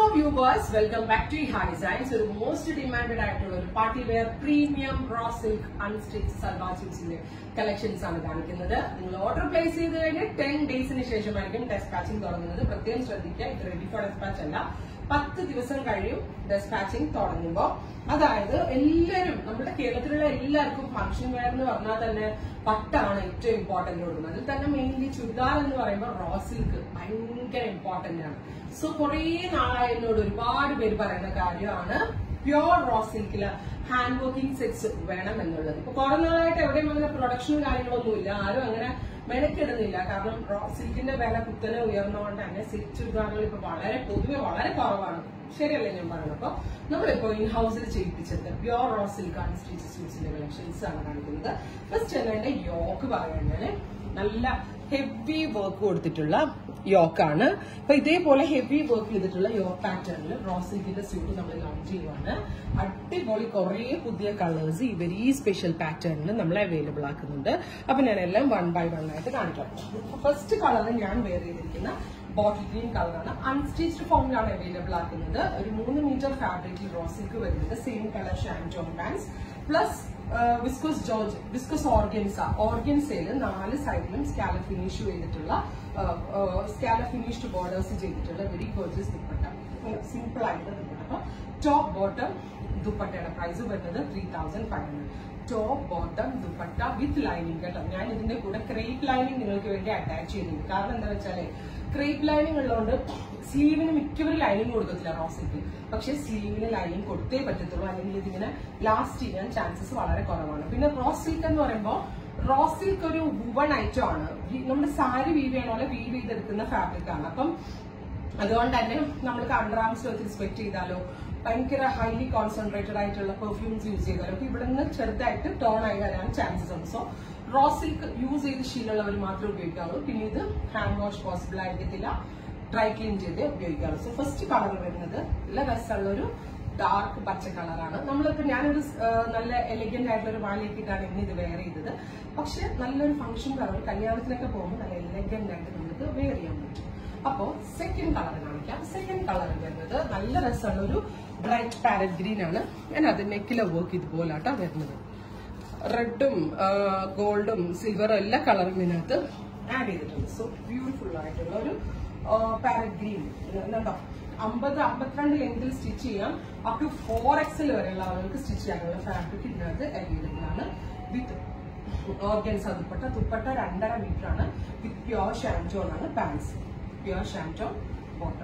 viewers, welcome back to Iha Designs. So the most demanded item party wear premium raw silk unstitched salwar suits collections ആണ് കാണിക്കുന്നത്. നിങ്ങൾ order place ചെയ്ത് കഴിഞ്ഞാൽ 10 ഡേയ്സിന് ശേഷമായിരിക്കും despatching തുടങ്ങുന്നത്. പ്രത്യേകം ശ്രദ്ധിക്കുക, ഇത് റെഡി ഫോർ ഡെസ്പാച്ച് അല്ല, 10 ദിവസം കഴിയും ഡെസ്പാച്ചിങ് തുടങ്ങുമ്പോൾ. അതായത് എല്ലാവരും നമ്മുടെ കേരളത്തിലുള്ള എല്ലാവർക്കും ഫംഗ്ഷൻ വെയർ എന്ന് പറഞ്ഞാൽ തന്നെ പട്ടാണ് ഏറ്റവും ഇമ്പോർട്ടന്റ് കൊടുക്കുന്നത്. അതിൽ തന്നെ മെയിൻലി ചുരിദാർ എന്ന് പറയുമ്പോൾ റോ സിൽക്ക് ഭയങ്കര ഇമ്പോർട്ടന്റ് ആണ്. സോ കുറെ നാളായി എന്നോട് ഒരുപാട് പേര് പറയുന്ന കാര്യമാണ് പ്യോർ റോ സിൽക്കില് ഹാൻഡ് വർക്കിംഗ് സെറ്റ്സ് വേണം എന്നുള്ളത്. ഇപ്പൊ കുറെ നാളായിട്ട് എവിടെയും അങ്ങനെ പ്രൊഡക്ഷനും കാര്യങ്ങളൊന്നുമില്ല, ആരും അങ്ങനെ മെനക്കെടുന്നില്ല. കാരണം റോ സിൽക്കിന്റെ വില കുത്തനെ ഉയർന്നുകൊണ്ട് തന്നെ സെറ്റ് ചുരിദാറുകൾ ഇപ്പൊ പൊതുവെ വളരെ കുറവാണ്. ശരിയല്ലേ ഞാൻ പറയുന്നത്? അപ്പൊ നമ്മളിപ്പോ ഇൻ ഹൗസിൽ ചെയ്യിപ്പിച്ചത് പ്യോർ റോ സിൽക്ക് അൺസ്റ്റിച്ച് സ്യൂട്ട്സിന്റെ കളക്ഷൻസ് ആണ് കാണിക്കുന്നത്. ഫസ്റ്റ് തന്നെ യോക്ക് പറയുന്നത് നല്ല ഹെവി വർക്ക് കൊടുത്തിട്ടുള്ള യോക്കാണ്. അപ്പൊ ഇതേപോലെ ഹെവി വർക്ക് ചെയ്തിട്ടുള്ള യോക്ക് പാറ്റേണിൽ റോ സിൽക്കിന്റെ സ്യൂട്ട് നമ്മൾ ലോഞ്ച് ചെയ്യുവാണ്. അടിപൊളി കുറെ പുതിയ കളേഴ്സ് ഈ വെരി സ്പെഷ്യൽ പാറ്റേണിൽ നമ്മൾ അവൈലബിൾ ആക്കുന്നുണ്ട്. അപ്പൊ ഞാൻ എല്ലാം 1 by 1 ആയിട്ട് കാണിക്കാം. ഫസ്റ്റ് കളർ ഞാൻ വെയർ ചെയ്തിരിക്കുന്ന ബോട്ടിൽ ഗ്രീൻ കളറാണ്. അൺസ്റ്റിച്ച്ഡ് ഫോമിലാണ് അവൈലബിൾ ആക്കുന്നത്. ഒരു 3 മീറ്റർ ഫാബ്രിക്കിൽ റോ സിൽക്ക് വരുന്നത്. സെയിം കളർ ഷാൻജോൺ പാൻസ് പ്ലസ് വിസ്കോസ് ഓർഗൻസയില് 4 സൈഡിലും സ്കാലപ്പ് ഫിനിഷ് ചെയ്തിട്ടുള്ള സ്കാലപ്പ് ഫിനിഷ്ഡ് ബോർഡേഴ്സ് ചെയ്തിട്ടുള്ള വെരി ഗോർജിയസ് ദുപ്പട്ട. സിമ്പിൾ ആയിട്ട് ദുപ്പട്ട. അപ്പൊ ടോപ്പ് ബോട്ടം ദുപ്പട്ടയുടെ പ്രൈസ് വരുന്നത് 3500. Top bottom dupatta with lining കേട്ടോ. ഞാൻ ഇതിന്റെ കൂടെ ക്രേപ്പ് ലൈനിങ് നിങ്ങൾക്ക് വേണ്ടി അറ്റാച്ച് ചെയ്യുന്നുണ്ട്. കാരണം എന്താ വെച്ചാല് ക്രേപ്പ് ലൈനിങ് ഉള്ളതുകൊണ്ട് സ്ലീവിന് മിക്കവരും ലൈനിങ് കൊടുക്കത്തില്ല റോ സിൽക്കിൽ. പക്ഷെ സ്ലീവിന് ലൈനിങ് കൊടുത്തേ പറ്റത്തുള്ളൂ, അല്ലെങ്കിൽ ഇതിങ്ങനെ ലാസ്റ്റ് ചെയ്യാൻ ചാൻസസ് വളരെ കുറവാണ്. പിന്നെ റോ സിൽക്ക് എന്ന് പറയുമ്പോൾ റോ സിൽക്ക് ഒരു വുവൺ ഐറ്റം ആണ്. നമ്മുടെ സാരി വീവ് ചെയ്യണ പോലെ വീവ് ചെയ്തെടുക്കുന്ന ഫാബ്രിക് ആണ്. അപ്പം അതുകൊണ്ട് തന്നെ നമ്മൾക്ക് അണ്ടർ ആംസ് വെച്ച് സ്പെക്ട് ചെയ്താലോ ഭയങ്കര ഹൈലി കോൺസെൻട്രേറ്റഡ് ആയിട്ടുള്ള പെർഫ്യൂംസ് യൂസ് ചെയ്താലോ ഇവിടെ നിന്ന് ചെറുതായിട്ട് ടോൺ ആയി വരാൻ ചാൻസസ് ഉണ്ട്. സോ റോ സിൽക്ക് യൂസ് ചെയ്ത് ശീലമുള്ളവർ മാത്രമേ ഉപയോഗിക്കാവുള്ളൂ. പിന്നെ ഇത് ഹാൻഡ് വാഷ് പോസിബിൾ ആയിരിക്കത്തില്ല, ഡ്രൈ ക്ലീൻ ചെയ്ത് ഉപയോഗിക്കാറുള്ളൂ. സോ ഫസ്റ്റ് കളർ വരുന്നത് നല്ല രസമുള്ള ഒരു ഡാർക്ക് പച്ച കളറാണ്. നമ്മളിപ്പോ ഞാനൊരു നല്ല എലിഗന്റ് ആയിട്ടുള്ള ഒരു വാലിയിട്ടിട്ടാണ് ഇന്ന് ഇത് വെയർ ചെയ്തത്. പക്ഷെ നല്ലൊരു ഫംഗ്ഷൻ കളർ കല്യാണത്തിനൊക്കെ പോകുമ്പോൾ നല്ല എലിഗന്റ് ആയിട്ട് നമുക്ക് വെയർ ചെയ്യാൻ പറ്റും. അപ്പോ സെക്കൻഡ് കളർ കാണിക്കാം. സെക്കൻഡ് കളർ വരുന്നത് നല്ല രസമുള്ള ഒരു ബ്രൈറ്റ് പാരറ്റ് ഗ്രീൻ ആണ്. ഞാൻ അത് നെക്കിലെ വർക്ക് ഇതുപോലാട്ടോ വരുന്നത്. റെഡും ഗോൾഡും സിൽവറും എല്ലാ കളറും ഇതിനകത്ത് ആഡ് ചെയ്തിട്ടുണ്ട്. സോ ബ്യൂട്ടിഫുൾ ആയിട്ടുള്ള ഒരു പാരറ്റ് ഗ്രീൻ. എന്താ 50-52 ലെങ്തിൽ സ്റ്റിച്ച് ചെയ്യാം. അപ് ടു 4XL വരെയുള്ള ആളുകൾക്ക് സ്റ്റിച്ച് ചെയ്യാനുള്ള ഫാബ്രിക് ഇതിനകത്ത് അവൈലബിൾ ആണ്. വിത്ത് ഓർഗൻസ ദുപ്പട്ട 2.5 മീറ്റർ ആണ്. വിത്ത് പ്യോർ ഷാൻജോൺ ആണ് പാൻസ്. Pure ഷാൻജോൺ bottom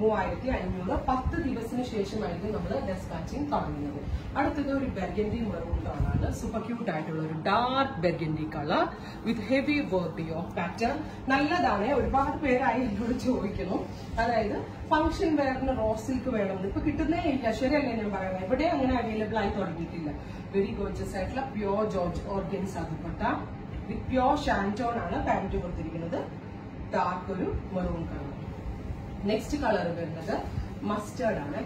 3500. 10 ദിവസത്തിന് ശേഷമായിരിക്കും നമ്മൾ ഡെസ്പാച്ചിങ് തുടങ്ങുന്നത്. അടുത്തത് ഒരു ബെർഗൻഡി മെറൂൺ കളറാണ്. സൂപ്പർ ക്യൂട്ട് ആയിട്ടുള്ള ഒരു dark burgundy colour with heavy work yoke pattern. നല്ലതാണ്. ഒരുപാട് പേരായി എന്നോട് ചോദിക്കുന്നു, അതായത് ഫംഗ്ഷൻ വെയറിന് റോ സിൽക്ക് വേണമെന്ന്. ഇപ്പൊ കിട്ടുന്നേ ഇല്ല, ശരിയല്ലേ ഞാൻ പറയുന്നത്? ഇവിടെ അങ്ങനെ അവൈലബിൾ ആയി തുടങ്ങിയിട്ടില്ല. വെരി ഗോർജിയസ് ആയിട്ടുള്ള pure georgette organza dupatta with pure ഷാൻജോൺ ആണ് പാന്റ് കൊടുത്തിരിക്കുന്നത്. ഡാർക്ക് ഒരു മെറൂൺ കളർ. നെക്സ്റ്റ് കളർ വരുന്നത് മസ്റ്റേർഡ് ആണ്.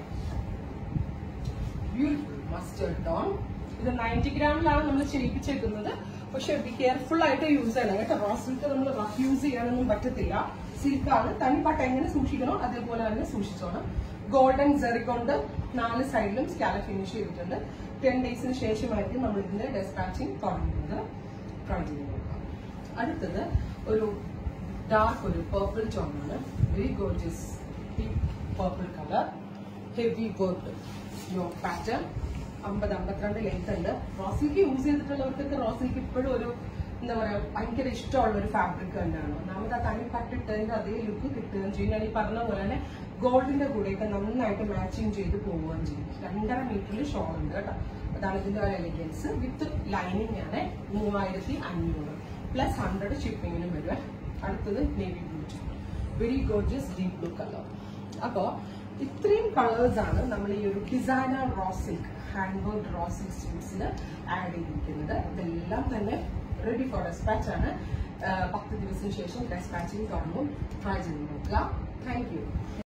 Beautiful mustard tone. ഇത് 90 ഗ്രാമിലാണ് നമ്മൾ ചെയ്യിപ്പിച്ചേക്കുന്നത്. പക്ഷെ ബി കെയർഫുൾ ആയിട്ട് യൂസ് ചെയ്യണം കേട്ടോ. റോ സിൽക്ക് നമ്മൾ റഫ് യൂസ് ചെയ്യാനൊന്നും പറ്റത്തില്ല. സിൽക്കാണ്, തനിപ്പട്ട എങ്ങനെ സൂക്ഷിക്കണോ അതേപോലെ തന്നെ സൂക്ഷിച്ചോണം. ഗോൾഡൻ ജെറി കൊണ്ട് 4 സൈഡിലും സ്കാലപ്പ് ഫിനിഷ് ചെയ്തിട്ടുണ്ട്. 10 ഡേയ്സിന് ശേഷമായിരിക്കും നമ്മൾ ഇതിന്റെ ഡെസ്പാച്ചിങ് തുടങ്ങുന്നത്. ട്രൈ ചെയ്ത് നോക്കാം. അടുത്തത് ഒരു ഡാർക്ക് ഒരു പർപ്പിൾ ടോൺ ആണ്. Very gorgeous purple colour. Heavy work yoke pattern. 50-52 length ഉണ്ട്. റോ സിൽക്ക് യൂസ് ചെയ്തിട്ടുള്ളവർക്കൊക്കെ റോ സിൽക്ക് ഇപ്പോഴും ഒരു എന്താ പറയാ ഭയങ്കര ഇഷ്ടമുള്ള ഒരു ഫാബ്രിക് തന്നെയാണ്. ഒന്നാമത് ആ തനി പട്ടിട്ടതിന്റെ അതേ ലുക്ക് കിട്ടുകയും ചെയ്യും. ഞാൻ ഈ പറഞ്ഞ പോലെ തന്നെ ഗോൾഡിന്റെ കൂടെയൊക്കെ നന്നായിട്ട് മാച്ചിങ് ചെയ്ത് പോവുകയും ചെയ്യും. 2.5 മീറ്ററിൽ ഷോൾ ഉണ്ട് കേട്ടോ. അതാണ് ഇതിന്റെ ഒരു എലിഗൻസ്. വിത്ത് ലൈനിങ് ആണ്. 3500 പ്ലസ് 100 ഷിപ്പിങ്ങിനും വരും. അടുത്തത് navy blue, very gorgeous deep blue colour. അപ്പോ ഇത്രയും കളേഴ്സ് ആണ് നമ്മൾ ഈ ഒരു designer raw silk hand work raw silk സ്യൂട്ട്സിൽ ആഡ് ചെയ്തിരിക്കുന്നത്. ഇതെല്ലാം തന്നെ റെഡി ഫോർ ഡെസ്പാച്ച് ആണ്. 10 ദിവസത്തിന് ശേഷം ഡെസ്പാച്ചിങ് തുടങ്ങും. ട്രൈ ചെയ്ത് നോക്കുക. Thank U.